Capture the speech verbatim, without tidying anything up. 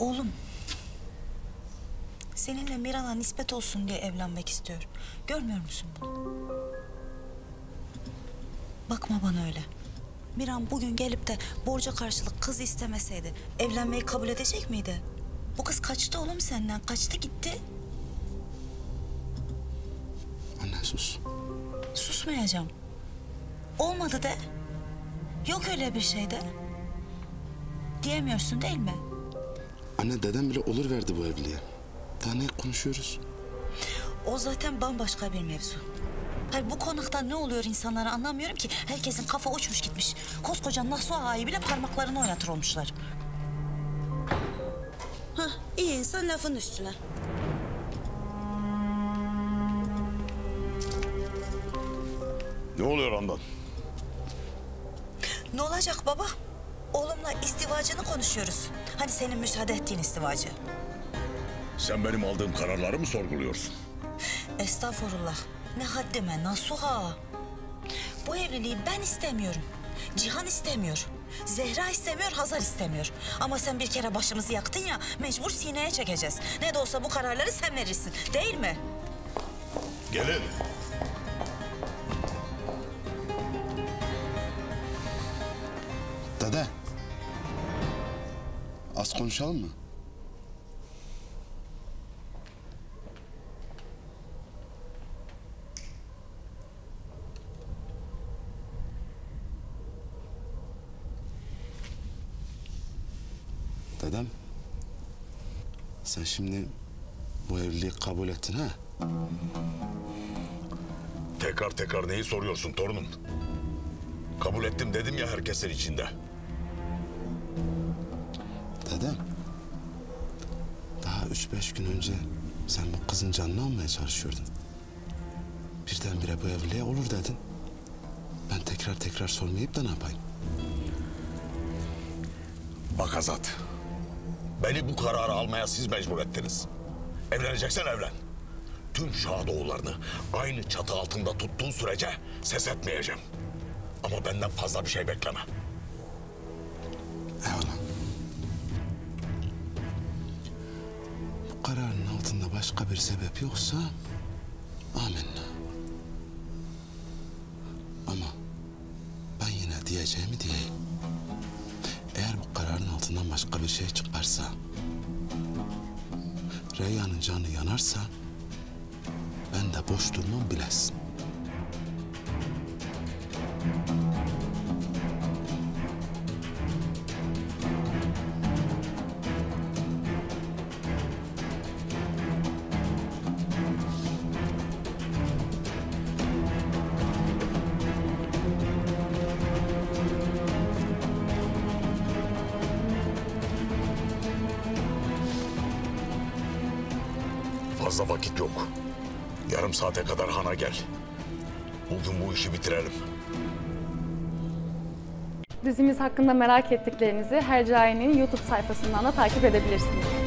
Oğlum, seninle Miran'a nispet olsun diye evlenmek istiyorum. Görmüyor musun bunu? Bakma bana öyle. Miran bugün gelip de borca karşılık kız istemeseydi evlenmeyi kabul edecek miydi? Bu kız kaçtı oğlum senden, kaçtı gitti. Anne sus. Susmayacağım. Olmadı de. Yok öyle bir şey de. Diyemiyorsun değil mi? Anne dedem bile olur verdi bu evliliğe. Daha ne konuşuyoruz? O zaten bambaşka bir mevzu. Hayır, bu konakta ne oluyor insanlara anlamıyorum ki. Herkesin kafa uçmuş gitmiş. Koskoca Nasuh Ağa'yı bile parmaklarını oynatır olmuşlar. Hah, iyi insan lafın üstüne. Ne oluyor ondan? Ne olacak baba? Oğlumla istivacını konuşuyoruz. Hani senin müsaade ettiğin istivacı. Sen benim aldığım kararları mı sorguluyorsun? Estağfurullah. Ne haddime Nasuh Ağa. Bu evliliği ben istemiyorum. Cihan istemiyor. Zehra istemiyor, Hazar istemiyor. Ama sen bir kere başımızı yaktın ya, mecbur sineye çekeceğiz. Ne de olsa bu kararları sen verirsin, değil mi? Gelin. Dede. Az konuşalım mı? Dedem, sen şimdi bu evliliği kabul ettin ha? Tekrar tekrar neyi soruyorsun torunum? Kabul ettim dedim ya herkesin içinde. Dedem, daha üç beş gün önce sen bu kızın canını almaya çalışıyordun. Birdenbire bu evliliğe olur dedin. Ben tekrar tekrar sormayıp da ne yapayım? Bak Azat, beni bu kararı almaya siz mecbur ettiniz. Evleneceksen evlen. Tüm Şadoğullarını aynı çatı altında tuttuğun sürece ses etmeyeceğim. Ama benden fazla bir şey bekleme. Eyvallah. Bu kararın altında başka bir sebep yoksa amenna. Ama ben yine diyeceğimi diyeyim. Eğer bu kararın altından başka bir şey çıkarsa, Reyhan'ın canı yanarsa ben de boş durmam bilesin. Fazla vakit yok. Yarım saate kadar hana gel. Bugün bu işi bitirelim. Dizimiz hakkında merak ettiklerinizi Hercai'nin YouTube sayfasından da takip edebilirsiniz.